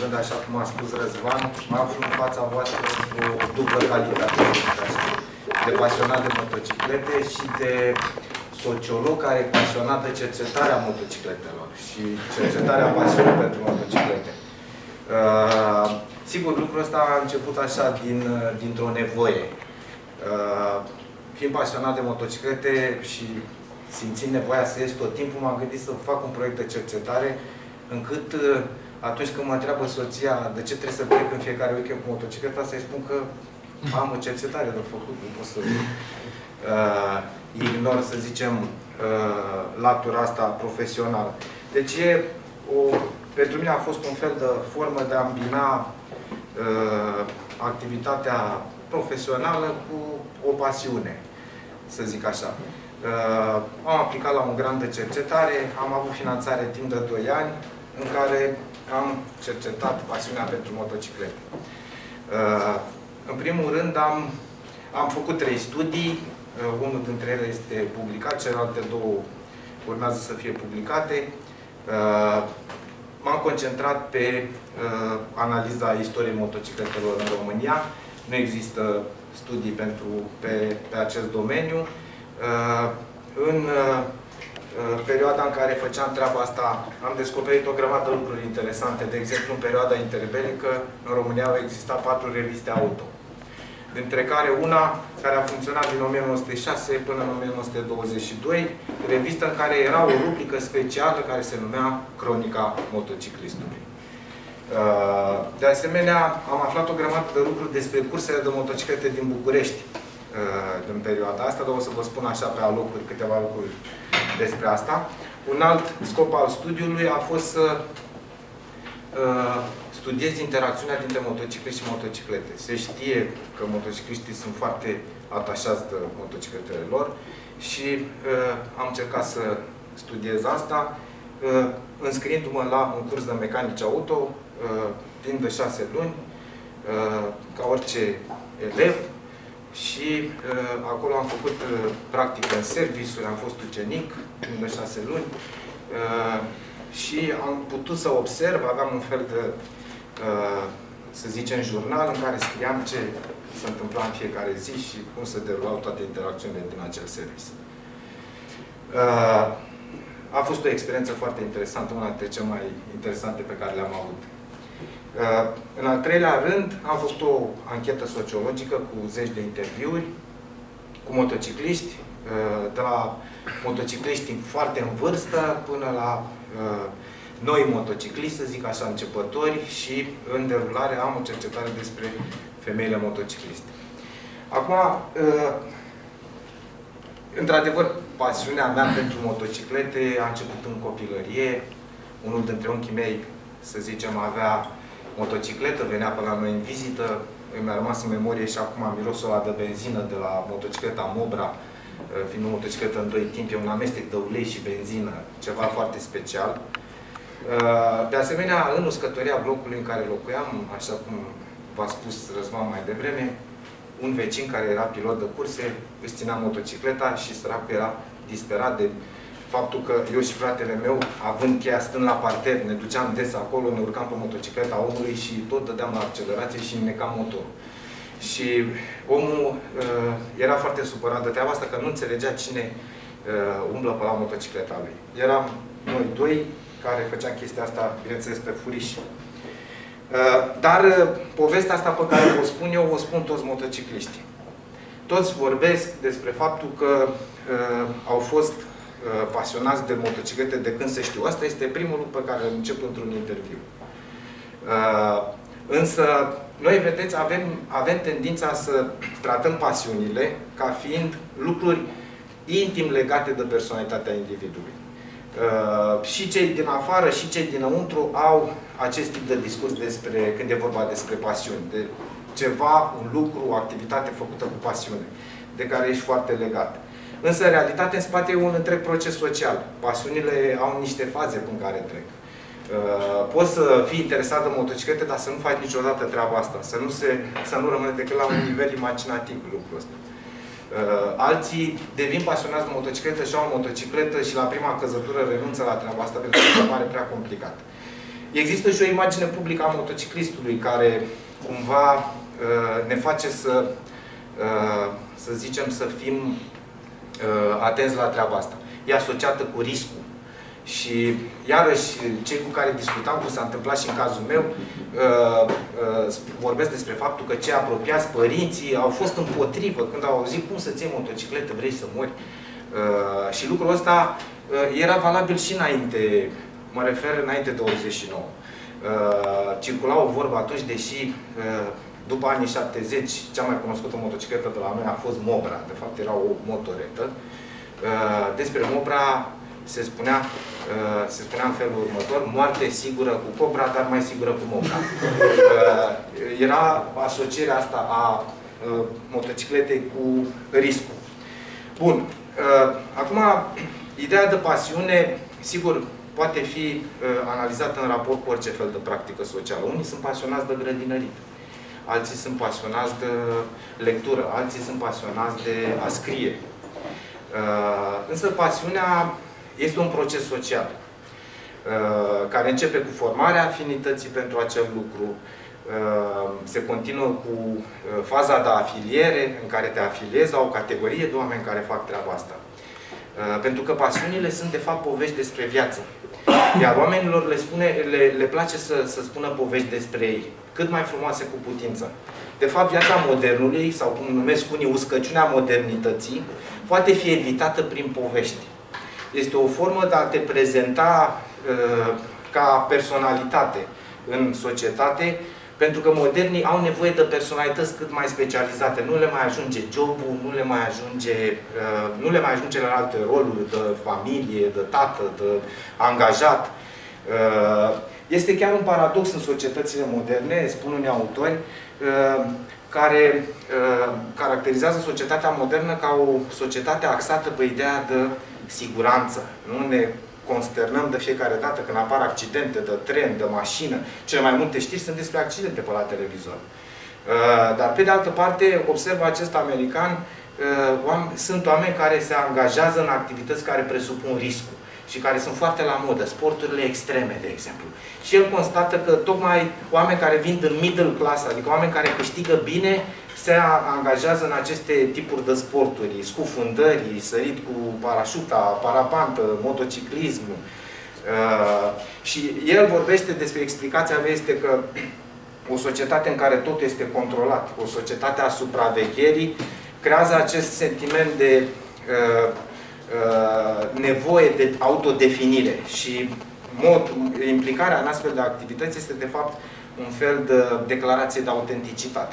rând, așa cum a spus Răzvan, mă aflu în fața voastră cu o dublă calitate, de pasionat de motociclete și de sociolog care e pasionat de cercetarea motocicletelor și cercetarea pasiunii pentru motociclete. Sigur, lucrul ăsta a început așa dintr-o nevoie. Fiind pasionat de motociclete și simțind nevoia să ies tot timpul, m-am gândit să fac un proiect de cercetare încât atunci când mă întreabă soția de ce trebuie să plec în fiecare weekend cu motocicleta, să-i spun că am o cercetare de făcut, nu pot să ignor, să zicem, latura asta profesională. Deci pentru mine a fost un fel de formă de a îmbina activitatea profesională cu o pasiune, să zic așa. Am aplicat la un grant de cercetare, am avut finanțare timp de 2 ani, în care am cercetat pasiunea pentru motociclete. În primul rând, am făcut 3 studii, unul dintre ele este publicat, celelalte 2 urmează să fie publicate. M-am concentrat pe analiza istoriei motocicletelor în România. Nu există studii pe acest domeniu. În perioada în care făceam treaba asta, am descoperit o grămadă de lucruri interesante. De exemplu, în perioada interbelică, în România au existat 4 reviste auto. Dintre care una care a funcționat din 1906 până în 1922, revistă în care era o rubrică specială care se numea Cronica motociclistului. De asemenea, am aflat o grămadă de lucruri despre cursele de motociclete din București în perioada asta, dar o să vă spun așa pe alocuri câteva lucruri despre asta. Un alt scop al studiului a fost să studiez interacțiunea dintre motocicliști și motociclete. Se știe că motocicliștii sunt foarte atașați de motocicletele lor și am încercat să studiez asta, înscriindu-mă la un curs de mecanici auto timp de 6 luni, ca orice elev, și acolo am făcut practică în serviciu, am fost ucenic timp de 6 luni și am putut să observ, aveam un fel de, să zicem, jurnal în care scriam ce se întâmpla în fiecare zi și cum se derulau toate interacțiunile din acel serviciu. A fost o experiență foarte interesantă, una dintre cele mai interesante pe care le-am avut. În al 3-lea rând, am făcut o anchetă sociologică cu 10 de interviuri cu motocicliști, de la motocicliști foarte în vârstă până la noi motocicliști, să zic așa, începători, și în derulare am o cercetare despre femeile motocicliste. Acum, într-adevăr, pasiunea mea pentru motociclete a început în copilărie. Unul dintre unchii mei, să zicem, avea motocicletă, venea pe la noi în vizită, mi-a rămas în memorie și acum mirosul ăla de benzină de la motocicleta Mobra, fiind o motocicletă în 2 timpi, e un amestec de ulei și benzină, ceva foarte special. De asemenea, în uscătoria blocului în care locuiam, așa cum v-a spus Răzvan mai devreme, un vecin care era pilot de curse își ținea motocicleta și săracul era disperat de faptul că eu și fratele meu, având cheia stând la parter, ne duceam des acolo, ne urcam pe motocicleta omului și tot dădeam la accelerație și înnecam motorul. Și omul era foarte supărat de treaba asta, că nu înțelegea cine umblă pe la motocicleta lui. Eram noi 2 care făceam chestia asta, bineînțeles, pe furiș. Dar povestea asta pe care o spun eu, o spun toți motocicliștii. Toți vorbesc despre faptul că au fost pasionați de motociclete de când se știu. Asta este primul lucru pe care îl încep într-un interviu. Însă, noi, vedeți, avem tendința să tratăm pasiunile ca fiind lucruri intim legate de personalitatea individului. Și cei din afară și cei dinăuntru au acest tip de discurs când e vorba despre pasiuni. De ceva, un lucru, o activitate făcută cu pasiune, de care ești foarte legat. Însă, în realitate, în spate e un întreg proces social. Pasiunile au niște faze prin care trec. Poți să fii interesat de motociclete, dar să nu faci niciodată treaba asta. Să nu rămâne decât la un nivel imaginativ lucrul ăsta. Alții devin pasionați de motocicletă și au o motocicletă și la prima căzătură renunță la treaba asta pentru că se pare prea complicat. Există și o imagine publică a motociclistului care cumva ne face să zicem, să fim atenți la treaba asta. E asociată cu riscul. Și iarăși, cei cu care discutam, cum s-a întâmplat și în cazul meu, vorbesc despre faptul că cei apropiați, părinții, au fost împotrivă când au auzit cum să ții motocicletă, vrei să mori. Și lucrul ăsta era valabil și înainte, mă refer înainte de 89. Circula o vorbă atunci, deși după anii 70, cea mai cunoscută motocicletă de la noi a fost Mobra. De fapt, era o motoretă. Despre Mobra se spunea în felul următor: moarte sigură cu Cobra, dar mai sigură cu Mobra. Era asocierea asta a motocicletei cu riscul. Bun. Acum, ideea de pasiune, sigur, poate fi analizată în raport cu orice fel de practică socială. Unii sunt pasionați de grădinărit, alții sunt pasionați de lectură, alții sunt pasionați de a scrie. Însă pasiunea este un proces social care începe cu formarea afinității pentru acel lucru, se continuă cu faza de afiliere, în care te afiliezi la o categorie de oameni care fac treaba asta. Pentru că pasiunile sunt, de fapt, povești despre viață. Iar oamenilor le place să spună povești despre ei, cât mai frumoase cu putință. De fapt, viața modernului, sau cum numesc unii, uscăciunea modernității, poate fi evitată prin povești. Este o formă de a te prezenta ca personalitate în societate, pentru că modernii au nevoie de personalități cât mai specializate. Nu le mai ajunge jobul, nu le mai ajunge la alte roluri de familie, de tată, de angajat. Este chiar un paradox în societățile moderne, spun unii autori, care caracterizează societatea modernă ca o societate axată pe ideea de siguranță. Nu ne consternăm de fiecare dată când apar accidente de tren, de mașină. Cele mai multe știri sunt despre accidente pe la televizor. Dar, pe de altă parte, observă acest american, sunt oameni care se angajează în activități care presupun riscul și care sunt foarte la modă, sporturile extreme, de exemplu. Și el constată că tocmai oameni care vin din middle class, adică oameni care câștigă bine, se angajează în aceste tipuri de sporturi, scufundări, sărit cu parașuta, parapantă, motociclism. Și el vorbește despre, explicația mea este că o societate în care totul este controlat, o societate a supravegherii, creează acest sentiment de nevoie de autodefinire și implicarea în astfel de activități este, de fapt, un fel de declarație de autenticitate.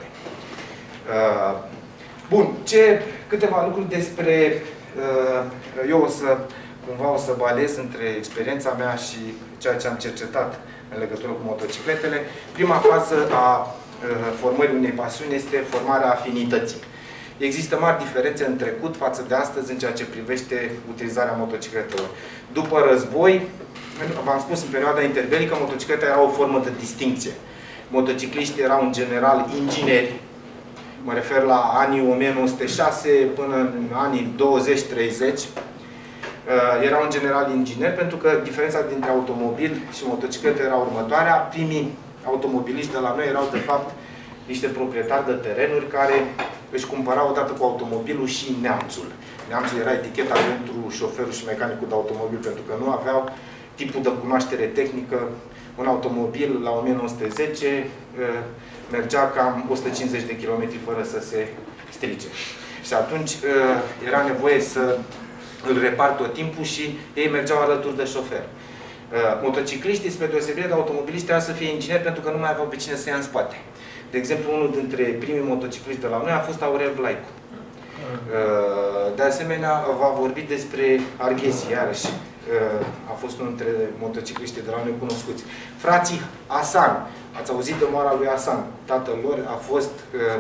Bun, câteva lucruri despre... Eu cumva o să balez între experiența mea și ceea ce am cercetat în legătură cu motocicletele. Prima fază a formării unei pasiuni este formarea afinității. Există mari diferențe în trecut față de astăzi în ceea ce privește utilizarea motocicletelor. După război, v-am spus, în perioada interbelică, motocicleta era o formă de distincție. Motocicliștii erau în general ingineri. Mă refer la anii 1906 până în anii 20-30. Erau în general ingineri, pentru că diferența dintre automobil și motocicletă era următoarea. Primii automobiliști de la noi erau, de fapt, niște proprietari de terenuri care își cumpărau odată cu automobilul și neamțul. Neamțul era eticheta pentru șoferul și mecanicul de automobil, pentru că nu aveau tipul de cunoaștere tehnică. Un automobil la 1910 mergea cam 150 de km fără să se strice. Și atunci era nevoie să îl repar tot timpul și ei mergeau alături de șofer. Motocicliștii, spre deosebire de automobiliști, trebuia să fie ingineri pentru că nu mai aveau pe cine să ia în spate. De exemplu, unul dintre primii motocicliști de la noi a fost Aurel Vlaicu. De asemenea, va vorbi despre Arghezi, iarăși. A fost unul dintre motocicliștii de la noi cunoscuți. Frații Hasan. Ați auzit de moara lui Hasan. Tatăl lor a fost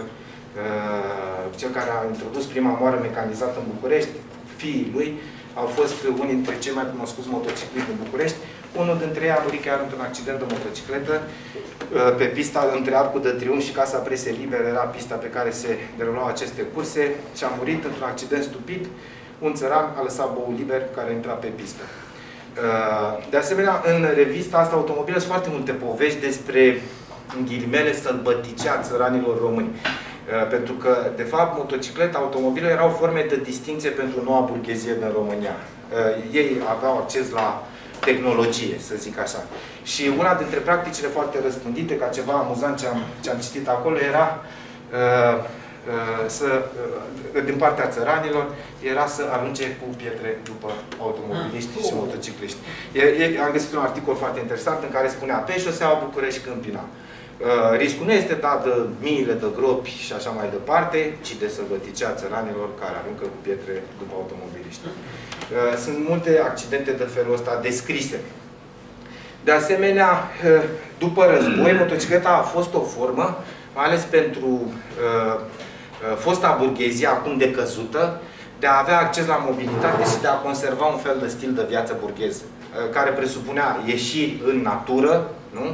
cel care a introdus prima moară mecanizată în București. Fiii lui au fost unii dintre cei mai cunoscuți motocicliști din București. Unul dintre ei a murit chiar într-un accident de motocicletă pe pista între Arcul de Triunf și Casa Presei Libere. Era pista pe care se derulau aceste curse și a murit într-un accident stupid. Un țăran a lăsat boul liber care intra pe pistă. De asemenea, în revista asta Automobile sunt foarte multe povești despre, în ghilimele, sălbăticea țăranilor români. Pentru că, de fapt, motocicleta, automobile erau forme de distinție pentru noua burghezie din România. Ei aveau acces la tehnologie, să zic așa. Și una dintre practicile foarte răspândite, ca ceva amuzant ce am citit acolo, era din partea țăranilor, era să arunce cu pietre după automobiliști și motocicliști. Am găsit un articol foarte interesant în care spunea: pe șoseaua București-Câmpina, riscul nu este dat de miile de gropi și așa mai departe, ci de sălbăticea țăranilor care aruncă cu pietre după automobiliști. Sunt multe accidente de felul ăsta descrise. De asemenea, după război, motocicleta a fost o formă, mai ales pentru fosta burghezie, acum decăzută, de a avea acces la mobilitate și de a conserva un fel de stil de viață burghez, care presupunea ieșiri în natură, nu?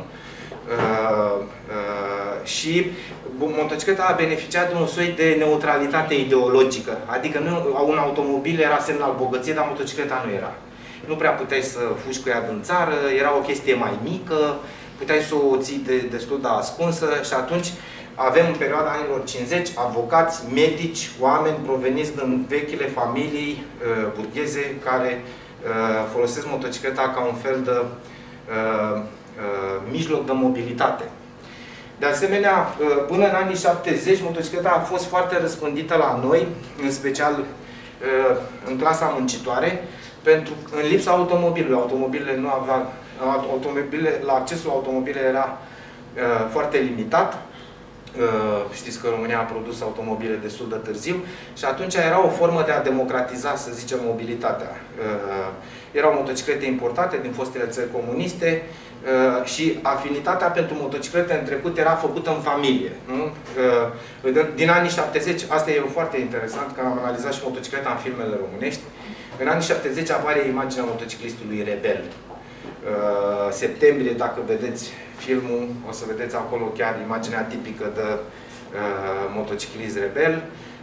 Și motocicleta a beneficiat de un soi de neutralitate ideologică. Adică un automobil era semn al bogăției, dar motocicleta nu era. Nu prea puteai să fugi cu ea din țară, era o chestie mai mică, puteai să o ții destul de ascunsă și atunci avem în perioada anilor 50 avocați, medici, oameni proveniți din vechile familii burgheze care folosesc motocicleta ca un fel de mijloc de mobilitate. De asemenea, până în anii 70, motocicleta a fost foarte răspândită la noi, în special în clasa muncitoare, pentru că în lipsa automobilului. Automobilele nu aveau, la accesul la automobile era foarte limitat. Știți că România a produs automobile destul de târziu și atunci era o formă de a democratiza, să zicem, mobilitatea. Erau motociclete importate din fostele țări comuniste și afinitatea pentru motociclete în trecut era făcută în familie. Nu? Din anii 70, asta e foarte interesant, că am analizat și motocicleta în filmele românești. În anii 70 apare imaginea motociclistului rebel. Septembrie, dacă vedeți filmul, o să vedeți acolo chiar imaginea tipică de motociclist rebel.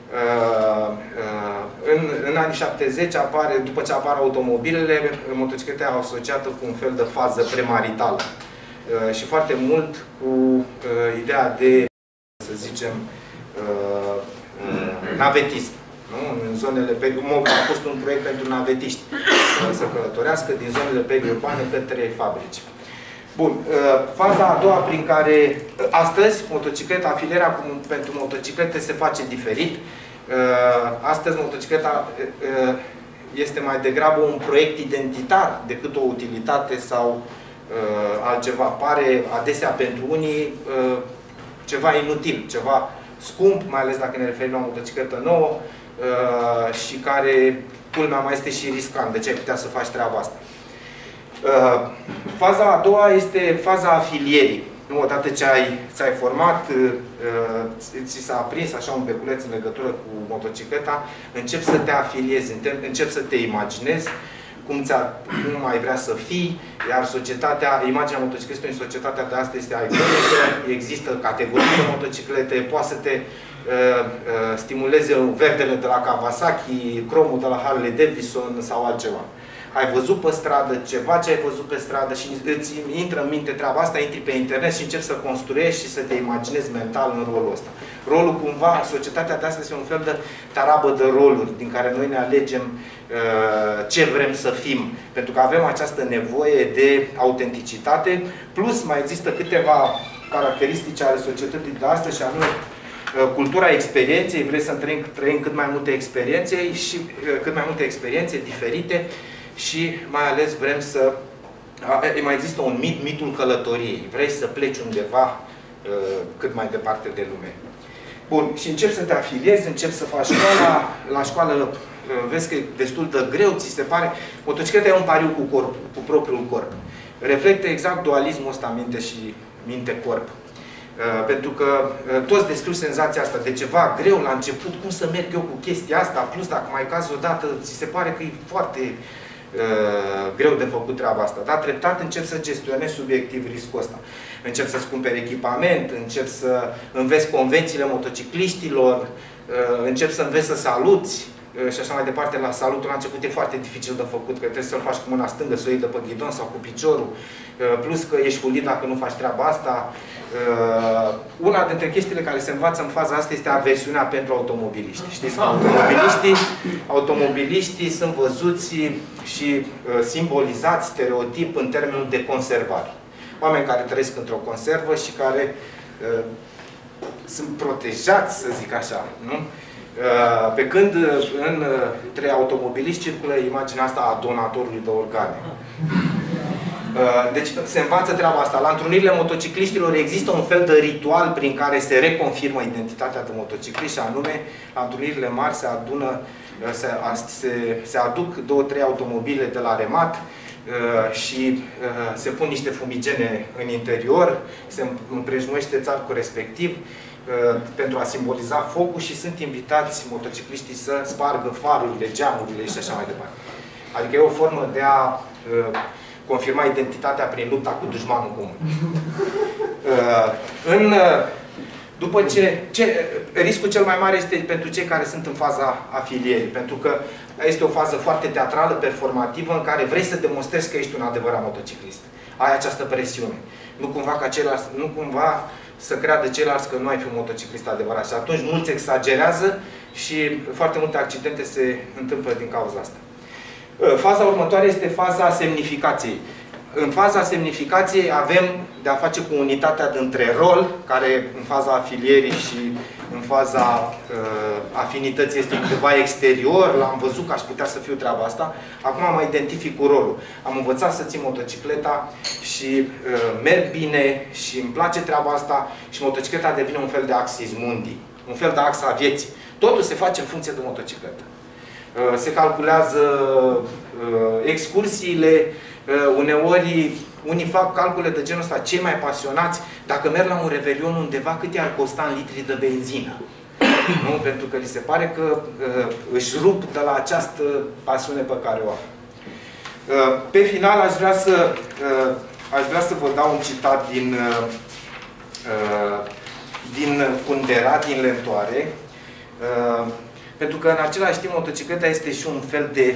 În anii 70 apare, după ce apar automobilele, motocicleta e asociată cu un fel de fază premaritală. Și foarte mult cu ideea de, să zicem, navetism. Nu? În zonele a fost un proiect pentru navetiști să călătorească din zonele periurbane către fabrici. Bun. Faza a doua prin care astăzi motocicleta, afilierea pentru motociclete se face diferit. Astăzi motocicleta este mai degrabă un proiect identitar decât o utilitate sau altceva. Pare adesea pentru unii ceva inutil, ceva scump, mai ales dacă ne referim la o motocicletă nouă și care, culmea, mai este și riscant. De ce ai putea să faci treaba asta? Faza a doua este faza afilierii. Odată ce ți-ai format, ți s-a aprins așa un beculeț în legătură cu motocicleta, începi să te afiliezi, începi să te imaginezi cum ai vrea să fii, iar societatea, imaginea motociclistului în societatea de astăzi este iconică, există categorii de motociclete, poate să te stimuleze verdele de la Kawasaki, cromul de la Harley Davidson sau altceva. Ai văzut pe stradă ceva ce ai văzut pe stradă și îți intră în minte treaba asta, intri pe internet și începi să construiești și să te imaginezi mental în rolul ăsta. Rolul, cumva, societatea de astăzi este un fel de tarabă de roluri din care noi ne alegem ce vrem să fim. Pentru că avem această nevoie de autenticitate, plus mai există câteva caracteristici ale societății de astăzi și anume cultura experienței. Vrei să trăim cât mai multe experiențe și cât mai multe experiențe diferite. Și mai ales vrem să... Mai există un mit, mitul călătoriei. Vrei să pleci undeva cât mai departe de lume. Bun, și începi să te afiliezi, începi să faci școala. La școală vezi că e destul de greu, ți se pare. Motocicleta e un pariu cu corpul, cu propriul corp. Reflectă exact dualismul ăsta, minte și minte-corp. Pentru că toți descriu senzația asta de ceva greu la început, cum să merg eu cu chestia asta, plus dacă mai cazi odată, ți se pare că e foarte greu de făcut treaba asta. Dar treptat încep să gestionezi subiectiv riscul ăsta. Încep să-ți cumperi echipament, încep să înveți convențiile motocicliștilor, încep să înveți să saluți, și așa mai departe, la salutul la început e foarte dificil de făcut, că trebuie să-l faci cu mâna stângă, să o iei de pe ghidon sau cu piciorul, plus că ești hulit dacă nu faci treaba asta. Una dintre chestiile care se învață în faza asta este aversiunea pentru automobiliști. Știți că automobiliștii sunt văzuți și simbolizați stereotip în termenul de înconservare. Oameni care trăiesc într-o conservă și care sunt protejați, să zic așa, nu? Pe când între automobiliști circulă imaginea asta a donatorului de organe. Deci se învață treaba asta. La întrunirile motocicliștilor există un fel de ritual prin care se reconfirmă identitatea de motociclist, și anume, la întrunirile mari se aduc 2-3 automobile de la remat și se pun niște fumigene în interior, se împrejmuiește țarcul respectiv pentru a simboliza focul și sunt invitați motocicliștii să spargă farurile, geamurile și așa mai departe. Adică e o formă de a confirma identitatea prin lupta cu dușmanul comun. Riscul cel mai mare este pentru cei care sunt în faza afilierii, pentru că este o fază foarte teatrală, performativă, în care vrei să demonstrezi că ești un adevărat motociclist. Ai această presiune. Nu cumva să creadă ceilalți că nu ai fi un motociclist adevărat. Și atunci mulți exagerează și foarte multe accidente se întâmplă din cauza asta. Faza următoare este faza semnificației. În faza semnificației avem de-a face cu unitatea dintre rol, care în faza afilierii și în faza afinității este undeva exterior. L-am văzut că aș putea să fiu treaba asta. Acum mă identific cu rolul. Am învățat să țin motocicleta și merg bine și îmi place treaba asta și motocicleta devine un fel de axis mundi, un fel de axa a vieții. Totul se face în funcție de motocicletă. Se calculează excursiile, uneori unii fac calcule de genul ăsta, cei mai pasionați, dacă merg la un revelion undeva, cât i-ar costa în litri de benzină. Nu? Pentru că li se pare că își rup de la această pasiune pe care o au. Pe final aș vrea să vă dau un citat din Kundera, din Lentoare, pentru că în același timp motocicleta este și un fel de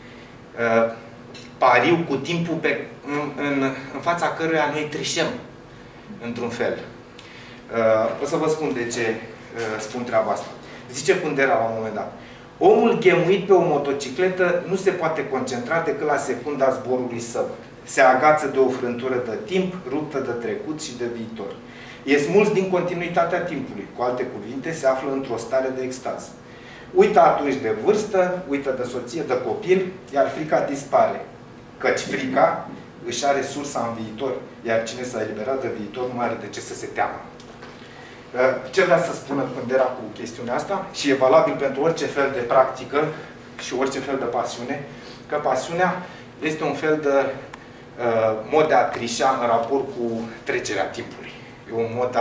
pariu cu timpul în fața căruia noi trișăm, într-un fel. O să vă spun de ce spun treaba asta. Zice Kundera la un moment dat: omul ghemuit pe o motocicletă nu se poate concentra decât la secunda zborului său. Se agață de o frântură de timp, ruptă de trecut și de viitor. E smuls din continuitatea timpului. Cu alte cuvinte, se află într-o stare de extaz. Uită atunci de vârstă, uită de soție, de copil, iar frica dispare. Căci frica își are sursa în viitor, iar cine s-a eliberat de viitor nu are de ce să se teamă. Ce vrea să spună Kundera cu chestiunea asta? Și e valabil pentru orice fel de practică și orice fel de pasiune, că pasiunea este un fel de mod de a trișa în raport cu trecerea timpului. E un mod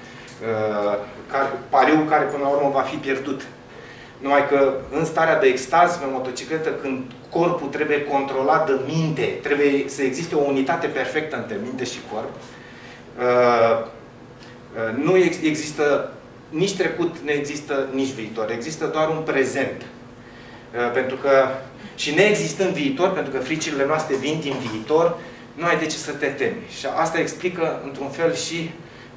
pariu care până la urmă va fi pierdut. Numai că în starea de extaz, pe motocicletă, când corpul trebuie controlat de minte, trebuie să existe o unitate perfectă între minte și corp, nu există nici trecut, nu există nici viitor. Există doar un prezent. Pentru că, și neexistând viitor, pentru că fricile noastre vin din viitor, nu ai de ce să te temi. Și asta explică, într-un fel, și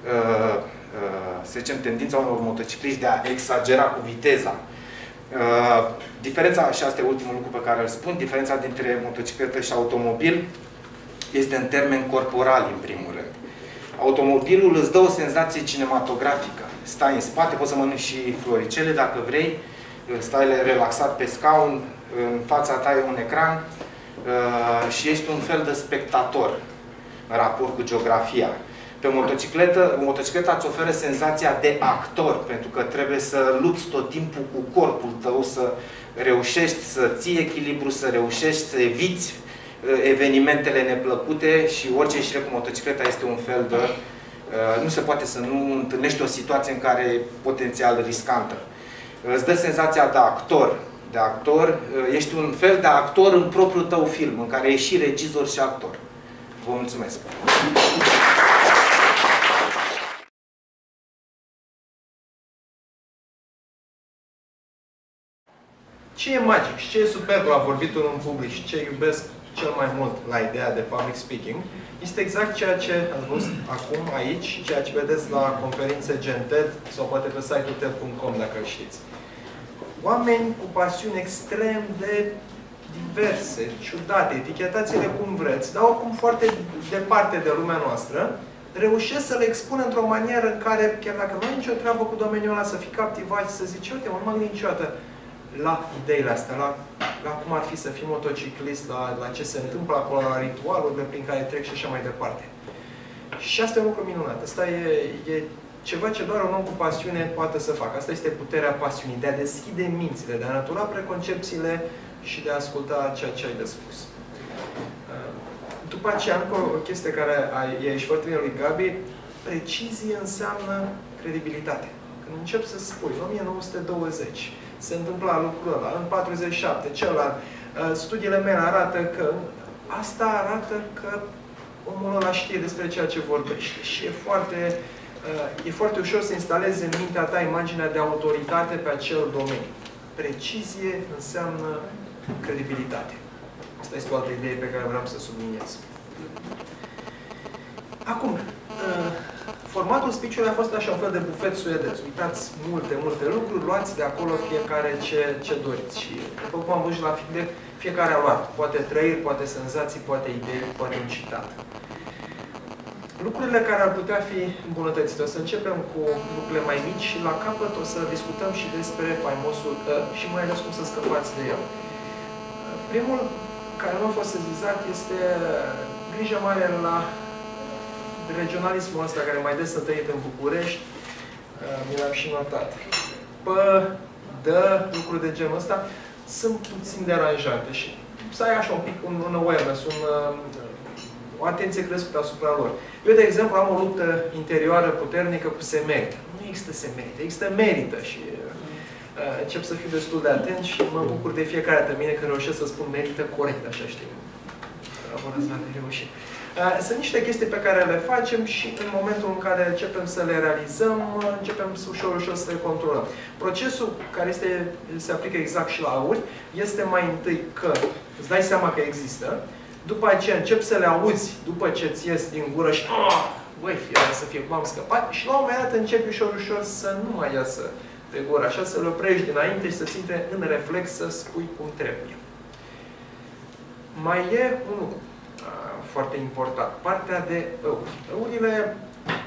să zicem, tendința unor motocicliști de a exagera cu viteza. Diferența, și asta e ultimul lucru pe care îl spun, diferența dintre motocicletă și automobil este în termeni corporali, în primul rând. Automobilul îți dă o senzație cinematografică. Stai în spate, poți să mănânci și floricele dacă vrei, stai relaxat pe scaun, în fața ta e un ecran și ești un fel de spectator în raport cu geografia. Pe motocicleta îți oferă senzația de actor, pentru că trebuie să lupți tot timpul cu corpul tău, să reușești să ții echilibru, să reușești să eviți evenimentele neplăcute și orice ieșire cu motocicleta este un fel de... nu se poate să nu întâlnești o situație în care e potențial riscantă. Îți dă senzația de actor. De actor, ești un fel de actor în propriul tău film, în care ești și regizor și actor. Vă mulțumesc! ce e magic și ce e superb la vorbitul în public și ce iubesc cel mai mult la ideea de public speaking, este exact ceea ce ați văzut acum aici, ceea ce vedeți la conferințe Gen TED sau poate pe site-ul TED.com dacă îl știți. Oameni cu pasiuni extrem de diverse, ciudate, etichetați-le cum vreți, dar oricum foarte departe de lumea noastră, reușesc să le expună într-o manieră în care, chiar dacă nu ai nicio treabă cu domeniul ăla, să fii captivat și să zici, uite, nu m-am gândit niciodată la ideile astea, la cum ar fi să fii motociclist, la ce se întâmplă acolo, la ritualurile prin care trec și așa mai departe. Și asta e un lucru minunat. Asta e ceva ce doar un om cu pasiune poate să facă. Asta este puterea pasiunii, de a deschide mințile, de a natura preconcepțiile și de a asculta ceea ce ai de spus. După aceea, încă o chestie care e aici foarte bine lui Gabi, precizie înseamnă credibilitate. Când începi să spui, în 1920 se întâmpla lucrul ăla, în 47, celălalt, studiile mele arată că asta arată că omul ăla știe despre ceea ce vorbește și e foarte ușor să instalezi în mintea ta imaginea de autoritate pe acel domeniu. Precizie înseamnă credibilitate. Asta este o altă idee pe care vreau să subliniez. Acum, formatul speech-ului a fost așa un fel de bufet suedez. Uitați multe lucruri, luați de acolo fiecare ce doriți. Și după cum am văzut la feedback, fiecare a luat. Poate trăiri, poate senzații, poate idei, poate un citat. Lucrurile care ar putea fi îmbunătățite. O să începem cu lucrurile mai mici și la capăt o să discutăm și despre faimosul și mai ales cum să scăpați de el. Primul care nu a fost sezizat este grija mare la regionalismul ăsta care mai des s-a tăit în București. Mi l-am și notat. Lucruri de genul ăsta sunt puțin deranjante și să ai așa un pic un awareness, o atenție crescută asupra lor. Eu, de exemplu, am o luptă interioară puternică cu se merită. Nu există se merită, există merită și încep să fiu destul de atent și mă bucur de fiecare dată mine când reușesc să spun merită corect, așa știu. Sunt niște chestii pe care le facem și în momentul în care începem să le realizăm, începem ușor să le controlăm. Procesul care se aplică exact și la auri este mai întâi că îți dai seama că există, după aceea începi să le auzi după ce îți ies din gură și băi, să fie, m-am scăpat și la un moment dat începi ușor să nu mai iasă de gură, așa să le oprești dinainte și să-ți intre în reflex să spui cum trebuie. Mai e un lucru foarte important, partea de ăuri. Ăurile,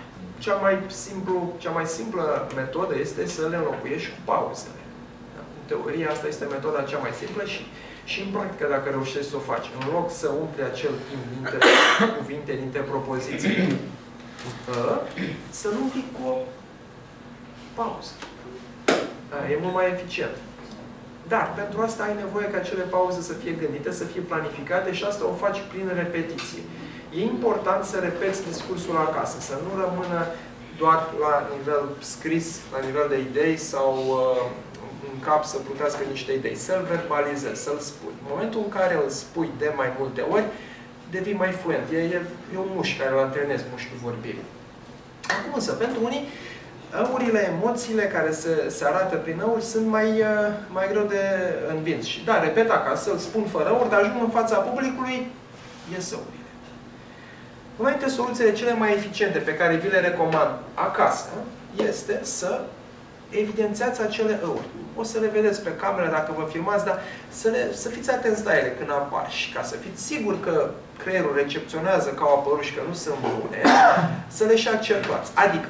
cea mai simplă metodă este să le înlocuiești cu pauzele. În teorie, asta este metoda cea mai simplă și în practică, dacă reușești să o faci, în loc să umpli acel timp dintre cuvinte, dintre propoziții, să nu umpli cu o pauză. E mult mai eficient. Dar, pentru asta ai nevoie ca acele pauze să fie gândite, să fie planificate și asta o faci prin repetiție. E important să repeți discursul acasă, să nu rămână doar la nivel scris, la nivel de idei sau în cap să plutească niște idei. Să-l verbalizezi, să-l spui. În momentul în care îl spui de mai multe ori, devii mai fluent. E un mușchi care îl antrenezi, mușchiul vorbirii. Acum însă, pentru unii, ăurile, emoțiile care se arată prin ăuri sunt mai greu de învins. Și da, repet acasă, îl spun fără ăuri, dar ajung în fața publicului, ies ăurile. Una dintre soluțiile cele mai eficiente pe care vi le recomand acasă este să evidențiați acele ăuri. O să le vedeți pe cameră dacă vă filmați, dar să fiți atenți la ele când apar. Și ca să fiți siguri că creierul recepționează că au apărut și că nu sunt bune, să le și accentuați. Adică,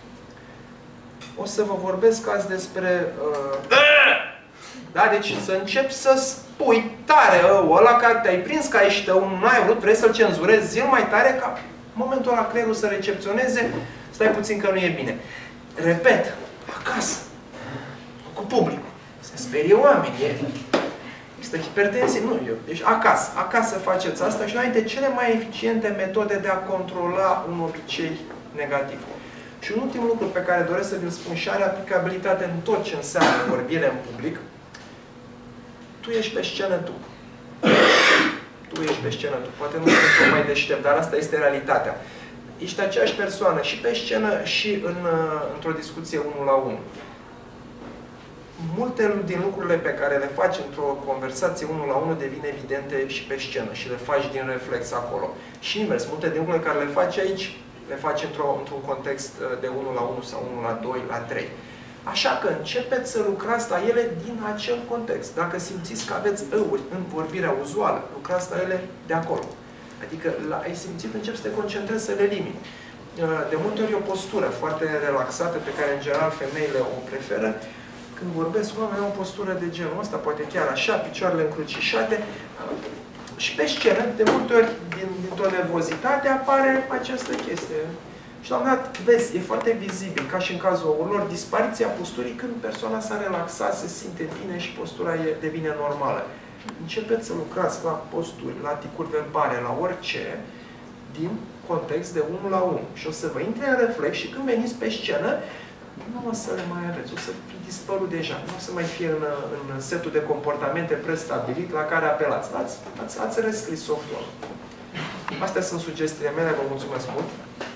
o să vă vorbesc azi despre... da, deci să începi să spui tare ăla care te-ai prins că ești tău, nu ai vrut, vrei să-l cenzurezi, zi mai tare ca în momentul ăla creierul să recepționeze, stai puțin că nu e bine. Repet, acasă, cu publicul. Se sperie oamenii. Există hipertensie? Nu, deci acasă faceți asta și una dintre cele mai eficiente metode de a controla un obicei negativ. Și un ultim lucru pe care doresc să vi-l spun și are aplicabilitate în tot ce înseamnă vorbire în public, tu ești pe scenă tu. Tu ești pe scenă tu. Poate nu sunt mai deștept, dar asta este realitatea. Ești aceeași persoană și pe scenă și într-o discuție unul la unul. multe din lucrurile pe care le faci într-o conversație 1 la 1 devin evidente și pe scenă și le faci din reflex acolo. Și invers, multe din lucrurile care le faci aici, le faci într-un context de 1 la 1 sau 1 la 2, la 3. Așa că începeți să lucrați la ele din acel context. Dacă simțiți că aveți ăuri în vorbirea uzuală, lucrați la ele de acolo. Adică ai simțit, începi să te concentrezi să le elimini. De multe ori o postură foarte relaxată, pe care în general femeile o preferă, când vorbesc cu oameni, o postură de genul ăsta, poate chiar așa, picioarele încrucișate. Și pe scenă, de multe ori, dintr-o nervozitate, apare această chestie. Și la un moment dat, vezi, e foarte vizibil, ca și în cazul lor, dispariția posturii când persoana s-a relaxat, se simte bine și postura devine normală. Începeți să lucrați la posturi, la ticuri verbale, la orice, din context de 1 la 1. Și o să vă intre în reflex și când veniți pe scenă, nu o să le mai aveți, o să fi dispărut deja. Nu o să mai fie în setul de comportamente prestabilit la care apelați. Ați rescris softul. Astea sunt sugestiile mele, vă mulțumesc mult.